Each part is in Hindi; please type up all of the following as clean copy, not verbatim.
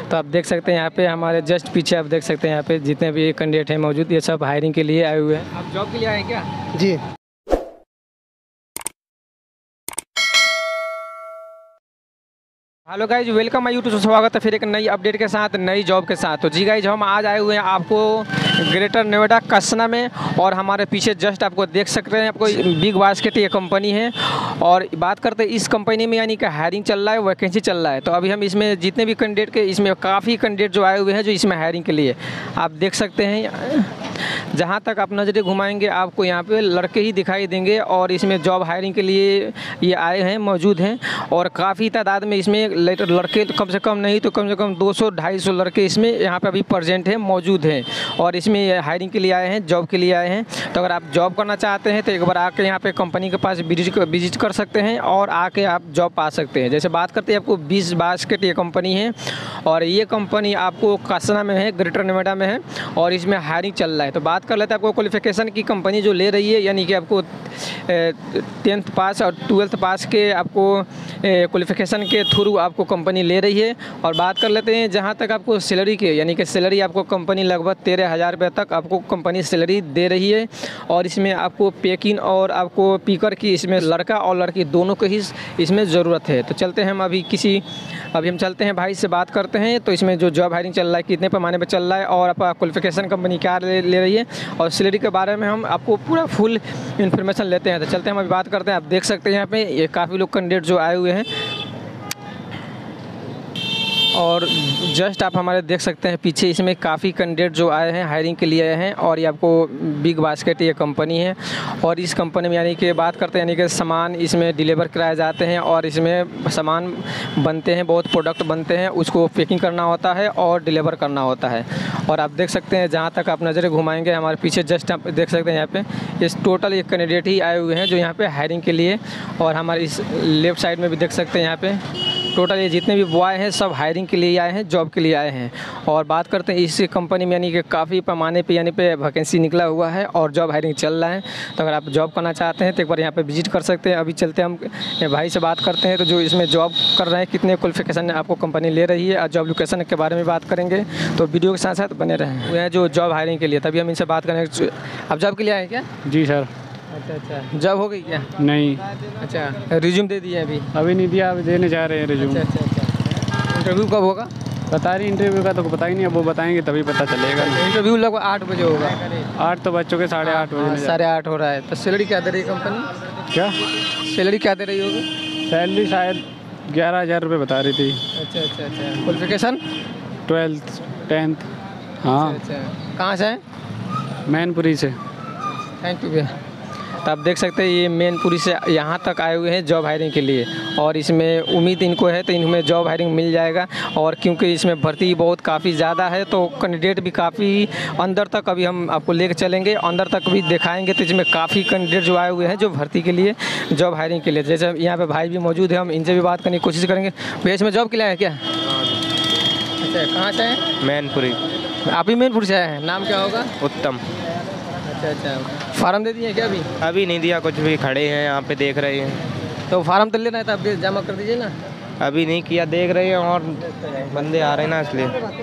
तो आप देख सकते हैं यहाँ पे हमारे जस्ट पीछे आप देख सकते हैं यहाँ पे जितने भी कैंडिडेट हैं मौजूद, ये सब हायरिंग के लिए आए हुए हैं। आप जॉब के लिए आए हैं क्या? जी। Hello guys, welcome my YouTube. स्वागत है फिर एक नई अपडेट के साथ, नई जॉब के साथ। तो जी गाइज, हम आज आए हुए हैं आपको ग्रेटर नोएडा कसना में, और हमारे पीछे जस्ट आपको देख सकते हैं आपको बिग बास्केट ये कंपनी है। और बात करते हैं इस कंपनी में, यानी कि हायरिंग चल रहा है, वैकेंसी चल रहा है। तो अभी हम इसमें जितने भी कैंडिडेट के, इसमें काफ़ी कैंडिडेट जो आए हुए हैं जो इसमें हायरिंग के लिए, आप देख सकते हैं। जहाँ तक आप नज़रें घुमाएंगे आपको यहाँ पे लड़के ही दिखाई देंगे, और इसमें जॉब हायरिंग के लिए ये आए हैं, मौजूद हैं। और काफ़ी तादाद में इसमें लड़के तो कम से कम नहीं तो कम से कम 200-250 लड़के इसमें यहाँ पे अभी प्रेजेंट हैं, मौजूद हैं। और इसमें हायरिंग के लिए आए हैं, जॉब के लिए आए हैं। तो अगर आप जॉब करना चाहते हैं तो एक बार आके यहाँ पे कंपनी के पास विजिट कर सकते हैं, और आके आप जॉब पा सकते हैं। जैसे बात करते हैं आपको बिग बास्केट ये कंपनी है, और ये कंपनी आपको कसना में है, ग्रेटर नोएडा में है, और इसमें हायरिंग चल रहा है। तो बात कर लेते हैं आपको क्वालिफिकेशन की कंपनी जो ले रही है, यानी कि आपको 10th पास और 12th पास के आपको क्वालिफिकेशन के थ्रू आपको कंपनी ले रही है। और बात कर लेते हैं जहाँ तक आपको सैलरी के, यानी कि सैलरी आपको कंपनी लगभग 13,000 रुपये तक आपको कंपनी सैलरी दे रही है। और इसमें आपको पैकिंग और आपको पिकर की, इसमें लड़का और लड़की दोनों को ही इसमें ज़रूरत है। तो चलते हैं हम अभी हम चलते हैं भाई से बात करते हैं। तो इसमें जो जॉब हायरिंग चल रहा है, कितने पैमाने पर चल रहा है, और आपका क्वालिफिकेशन कंपनी क्या ले रही है, और सैलरी के बारे में हम आपको पूरा फुल इन्फॉर्मेशन लेते हैं। तो चलते हैं हम अभी बात करते हैं। आप देख सकते हैं यहाँ पे ये काफ़ी लोग कैंडिडेट जो आए हुए हैं, और जस्ट आप हमारे देख सकते हैं पीछे इसमें काफ़ी कैंडिडेट जो आए हैं, हायरिंग के लिए आए हैं। और ये आपको बिग बास्केट ये कंपनी है, और इस कंपनी में यानी कि बात करते हैं, यानी कि सामान इसमें डिलीवर कराए जाते हैं, और इसमें सामान बनते हैं, बहुत प्रोडक्ट बनते हैं, उसको पैकिंग करना होता है और डिलीवर करना होता है। और आप देख सकते हैं जहाँ तक आप नज़रें घुमाएंगे हमारे पीछे जस्ट आप देख सकते हैं यहाँ पे इस टोटल एक कैंडिडेट ही आए हुए हैं जो यहाँ पे हायरिंग के लिए। और हमारे इस लेफ़्ट साइड में भी देख सकते हैं यहाँ पे टोटल ये जितने भी बॉय हैं सब हायरिंग के लिए आए हैं, जॉब के लिए आए हैं। और बात करते हैं इस कंपनी में, यानी कि काफ़ी पैमाने पे यानी पे वैकेंसी निकला हुआ है, और जॉब हायरिंग चल रहा है। तो अगर आप जॉब करना चाहते हैं तो एक बार यहाँ पे विजिट कर सकते हैं। अभी चलते हैं हम भाई से बात करते हैं, तो जो इसमें जॉब कर रहे हैं, कितने क्वालिफिकेशन आपको कंपनी ले रही है, और जॉब लोकेशन के बारे में बात करेंगे। तो वीडियो के साथ साथ बने रहें। वो हैं जो जॉब हायरिंग के लिए, तभी हम इनसे बात करेंगे। आप जॉब के लिए आए क्या? जी सर। अच्छा, जॉब हो गई क्या? नहीं। अच्छा, रिज्यूम दे दिए अभी नहीं दिया, अभी देने जा रहे हैं रिज्यूम। अच्छा, इंटरव्यू कब होगा? बता रही इंटरव्यू का तो पता ही नहीं, अब वो बताएंगे तभी पता चलेगा। इंटरव्यू लगभग 8 बजे होगा। 8 तो बज चुके, 8:30 बजे। 8:30 हो रहा है। तो सैलरी क्या दे रही है कंपनी? क्या सैलरी क्या दे रही होगी? सैलरी शायद 11,000 रुपये बता रही थी। अच्छा। Qualification 12th 10th। हाँ। अच्छा, कहाँ से हैं? मैनपुरी से। थैंक यू भैया। तो आप देख सकते हैं ये मैनपुरी से यहाँ तक आए हुए हैं जॉब हायरिंग के लिए, और इसमें उम्मीद इनको है तो इनमें जॉब हायरिंग मिल जाएगा। और क्योंकि इसमें भर्ती बहुत काफ़ी ज़्यादा है, तो कैंडिडेट भी काफ़ी अंदर तक अभी हम आपको लेकर चलेंगे, अंदर तक भी दिखाएंगे। तो इसमें काफ़ी कैंडिडेट जो आए हुए हैं जो भर्ती के लिए, जॉब हायरिंग के लिए। जैसे यहाँ पे भाई भी मौजूद है, हम इनसे भी बात करने की कोशिश करेंगे। भैया इसमें जॉब के लिए आए क्या? अच्छा, कहाँ से हैं? मैनपुरी। आप ही मैनपुरी से आए हैं? नाम क्या होगा? उत्तम। अच्छा, फार्म दे दिए क्या अभी? अभी नहीं दिया, कुछ भी खड़े हैं यहाँ पे देख रहे हैं। तो फार्म तो लेना है, तो आप जमा कर दीजिए ना। अभी नहीं किया, देख रहे हैं, और बंदे आ रहे हैं ना इसलिए।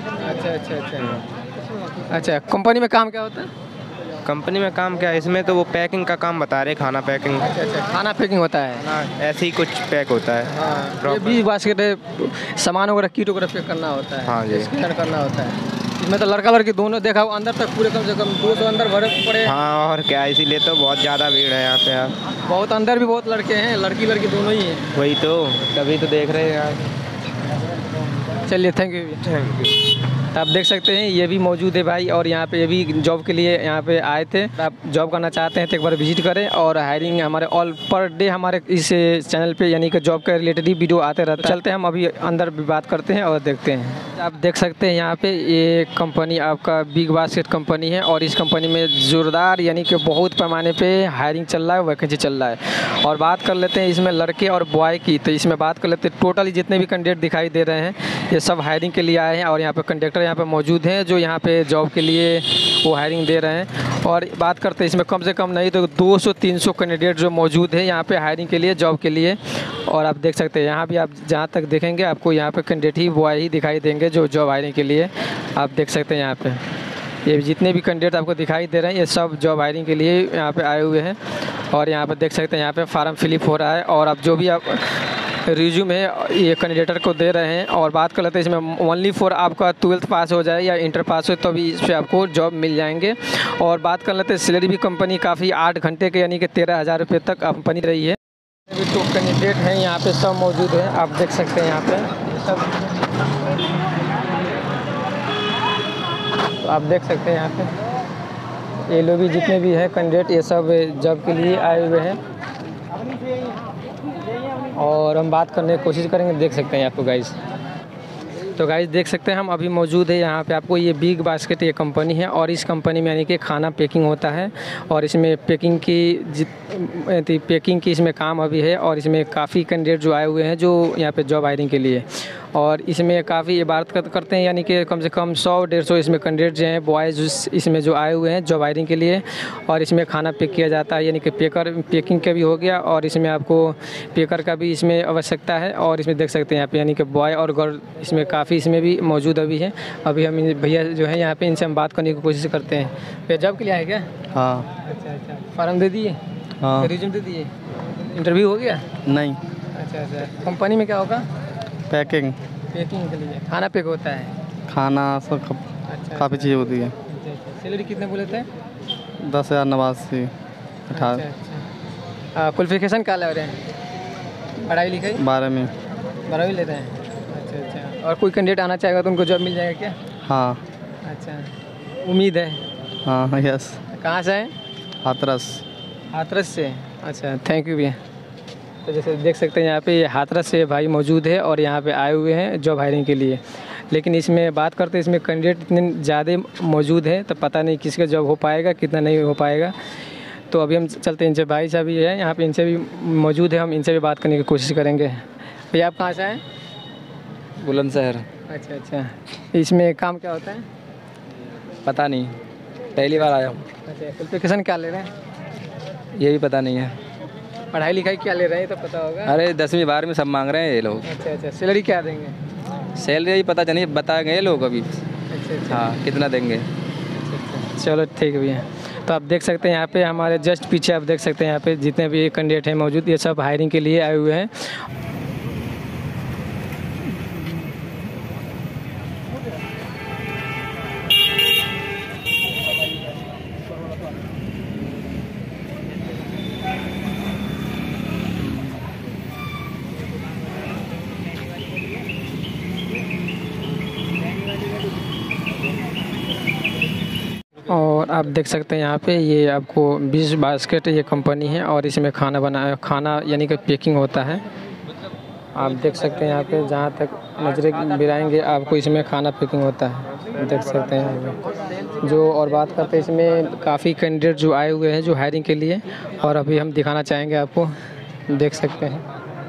अच्छा, कंपनी में काम क्या होता है? कंपनी में काम क्या है, इसमें तो वो पैकिंग का काम बता रहे, खाना पैकिंग। अच्छा, खाना पैकिंग होता है। हाँ, ऐसे ही कुछ पैक होता है। हाँ, ये भी बास्केट सामान वगैरह, किट वगैरह पैक करना होता है। हाँ जी, स्कैन करना होता है। इसमें तो लड़का लड़की दोनों देखा हो, अंदर तक पूरे कम से कम 200 अंदर भरे पड़े। हाँ, और क्या, इसीलिए तो बहुत ज़्यादा भीड़ है यहाँ पे यार। बहुत अंदर भी बहुत लड़के हैं, लड़की लड़की दोनों ही हैं। वही तो, तभी तो देख रहे हैं यार। चलिए, थैंक यू। तो आप देख सकते हैं ये भी मौजूद है भाई, और यहाँ पे ये भी जॉब के लिए यहाँ पे आए थे। आप जॉब करना चाहते हैं तो एक बार विजिट करें। और हायरिंग हमारे ऑल पर डे हमारे इस चैनल पे, यानी कि जॉब के रिलेटेड ही वीडियो आते रहते हैं। चलते हैं हम अभी अंदर भी बात करते हैं और देखते हैं। आप देख सकते हैं यहाँ पे ये कंपनी आपका बिग बास्केट कंपनी है, और इस कंपनी में जोरदार यानी कि बहुत पैमाने पे हायरिंग चल रहा है, वैकेंसी चल रहा है। और बात कर लेते हैं इसमें लड़के और बॉय की। तो इसमें बात कर लेते हैं टोटली जितने भी कैंडिडेट दिखाई दे रहे हैं, ये सब हायरिंग के लिए आए हैं और यहाँ पे कंडक्टर यहाँ पे मौजूद हैं जो यहाँ पे जॉब के लिए वो हायरिंग दे रहे हैं। और बात करते हैं इसमें कम से कम नहीं तो 200-300 कैंडिडेट जो मौजूद है यहाँ पे हायरिंग के लिए, जॉब के लिए। और आप देख सकते हैं यहाँ भी आप जहाँ तक देखेंगे आपको यहाँ पे कैंडिडेट ही बॉय ही दिखाई देंगे जो जॉब हायरिंग के लिए। आप देख सकते हैं यहाँ पे ये जितने भी कैंडिडेट आपको दिखाई दे रहे हैं ये सब जॉब हायरिंग के लिए यहाँ पे आए हुए हैं। और यहाँ पे देख सकते हैं यहाँ पे फार्म फिलअप हो रहा है और अब जो भी आप रिज्यूम है ये कैंडिडेटर को दे रहे हैं। और बात कर लेते हैं इसमें ओनली फॉर आपका 12th पास हो जाए या इंटर पास हो तो भी इस पर आपको जॉब मिल जाएंगे। और बात कर लेते हैं सैलरी भी कंपनी काफ़ी 8 घंटे के यानी कि 13,000 रुपये तक कंपनी रही है। अभी तो कैंडिडेट हैं यहाँ पे सब मौजूद हैं, आप देख सकते हैं यहाँ पे सब, तो आप देख सकते हैं यहाँ पे ये लोग भी जितने भी हैं कैंडिडेट ये सब जॉब के लिए आए हुए हैं। और हम बात करने की कोशिश करेंगे, देख सकते हैं आपको गाइस। तो गाइस देख सकते हैं हम अभी मौजूद है यहाँ पे आपको ये बिग बास्केट ये कंपनी है और इस कंपनी में यानी कि खाना पैकिंग होता है और इसमें पैकिंग की इसमें काम अभी है। और इसमें काफ़ी कैंडिडेट जो आए हुए हैं जो यहाँ पे जॉब हायरिंग के लिए, और इसमें काफ़ी इबारत करते हैं यानी कि कम से कम 100-150 इसमें कैंडिडेट जो हैं बॉयज़ इसमें जो आए हुए हैं जॉब हायरिंग के लिए। और इसमें खाना पैक किया जाता है यानी कि पैकिंग का भी हो गया और इसमें आपको पेकर का भी इसमें आवश्यकता है। और इसमें देख सकते हैं यहाँ पे यानी कि बॉय और गर्ल इसमें काफ़ी इसमें भी मौजूद अभी है। अभी हम भैया जो है यहाँ पे इनसे हम बात करने की कोशिश करते हैं। भैया जॉब के लिए आए क्या? हाँ। अच्छा, फार्म दे दिए? हाँ। रिज्यूम दे दिए? इंटरव्यू हो गया? नहीं। अच्छा, कंपनी में क्या होगा? पैकिंग के लिए खाना पैक होता है, खाना सब काफ़ी चीज़ होती है। सैलरी कितने बोले थे? 10,089 18। अच्छा, क्वालिफिकेशन क्या ले रहे हैं? पढ़ाई लिखाई 12वीं लेते हैं। अच्छा, और कोई कैंडिडेट आना चाहेगा तो उनको जॉब मिल जाएगा क्या? हाँ। अच्छा, उम्मीद है। हाँ यस। कहाँ से हैं? हाथरस से। अच्छा, थैंक यू भैया। तो जैसे देख सकते हैं यहाँ पे ये हाथरस से भाई मौजूद है और यहाँ पे आए हुए हैं जॉब हायरिंग के लिए। लेकिन इसमें बात करते हैं इसमें कैंडिडेट इतने ज़्यादा मौजूद है तो पता नहीं किसका जॉब हो पाएगा कितना नहीं हो पाएगा। तो अभी हम चलते हैं, इनसे भाई साहब भी है यहाँ पे, इनसे भी मौजूद है, हम इनसे भी बात करने की कोशिश करेंगे। भैया आप कहाँ से आए? बुलंदशहर। अच्छा, इसमें काम क्या होता है? पता नहीं, पहली बार आया हूँ। अच्छा, क्वालिफिकेशन क्या ले रहे हैं? ये भी पता नहीं है। पढ़ाई लिखाई क्या ले रहे हैं तो पता होगा। अरे 10वीं 12वीं सब मांग रहे हैं ये लोग। अच्छा, सैलरी क्या देंगे? सैलरी ही पता नहीं बताएंगे ये लोग अभी। अच्छा। हाँ, कितना देंगे। अच्छा, चलो ठीक है भैया। तो आप देख सकते हैं यहाँ पे हमारे जस्ट पीछे आप देख सकते हैं यहाँ पे जितने भी कैंडिडेट हैं मौजूद ये सब हायरिंग के लिए आए हुए हैं। और आप देख सकते हैं यहाँ पे ये आपको बिग बास्केट ये कंपनी है और इसमें खाना यानी कि पैकिंग होता है। आप देख सकते हैं यहाँ पे जहाँ तक नजरें गिराएंगे आपको इसमें खाना पैकिंग होता है, देख सकते हैं यहाँ पे जो। और बात करते हैं इसमें काफ़ी कैंडिडेट जो आए हुए हैं जो हायरिंग के लिए, और अभी हम दिखाना चाहेंगे आपको, देख सकते हैं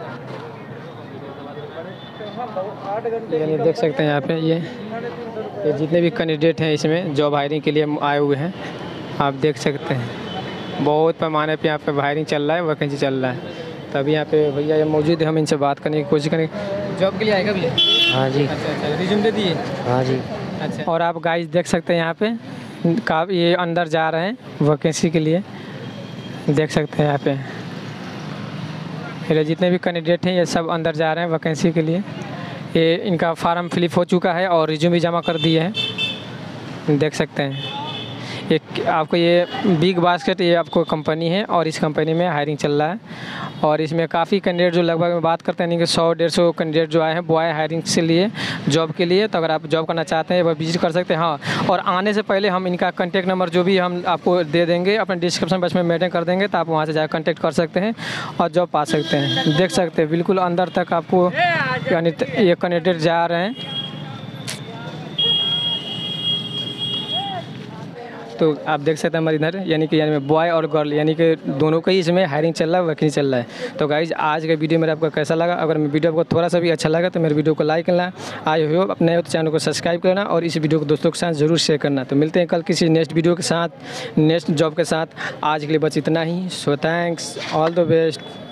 यानी देख सकते हैं यहाँ पे ये जितने भी कैंडिडेट हैं इसमें जॉब हायरिंग के लिए आए हुए हैं। आप देख सकते हैं बहुत पैमाने पे यहाँ पे हायरिंग चल रहा है, वैकेंसी चल रहा है। तभी यहाँ पे भैया ये मौजूद है, हम इनसे बात करने की कोशिश करेंगे। जॉब के लिए आएगा भैया? हाँ जी। अच्छा, रिज्यूम दे दिए? हाँ जी। अच्छा, और आप गाइस देख सकते हैं यहाँ पे काफ़ी ये अंदर जा रहे हैं वैकेंसी के लिए, देख सकते हैं यहाँ पे फिर जितने भी कैंडिडेट हैं ये सब अंदर जा रहे हैं वैकेंसी के लिए। ये इनका फार्म फिलअप हो चुका है और रिज्यूम भी जमा कर दिए हैं, देख सकते हैं। आपको ये बिग बास्केट ये आपको कंपनी है और इस कंपनी में हायरिंग चल रहा है। और इसमें काफ़ी कैंडिडेट जो लगभग बात करते हैं कि 100-150 कैंडिडेट जो आए हैं बॉय हायरिंग से लिए जॉब के लिए। तो अगर आप जॉब करना चाहते हैं वह विजिट कर सकते हैं। हाँ, और आने से पहले हम इनका कॉन्टैक्ट नंबर जो भी हम आपको दे देंगे अपने डिस्क्रिप्शन बॉक्स में मेंशन कर देंगे, तो आप वहाँ से जाकर कॉन्टैक्ट कर सकते हैं और जॉब पा सकते हैं। देख सकते हैं बिल्कुल अंदर तक आपको यानी ये कैंडिडेट जा रहे हैं। तो आप देख सकते हैं हमारे इधर यानी कि बॉय और गर्ल यानी कि दोनों का ही इसमें हायरिंग चल रहा है, वर्किंग चल रहा है। तो गाइज आज का वीडियो मेरा आपको कैसा लगा? अगर मेरा वीडियो आपको थोड़ा सा भी अच्छा लगा तो मेरे वीडियो को लाइक करना, आई होप अपने हो तो चैनल को सब्सक्राइब करना और इस वीडियो को दोस्तों के साथ ज़रूर शेयर करना। तो मिलते हैं कल किसी नेक्स्ट वीडियो के साथ, नेक्स्ट जॉब के साथ। आज के लिए बस इतना ही। So thanks, all the best.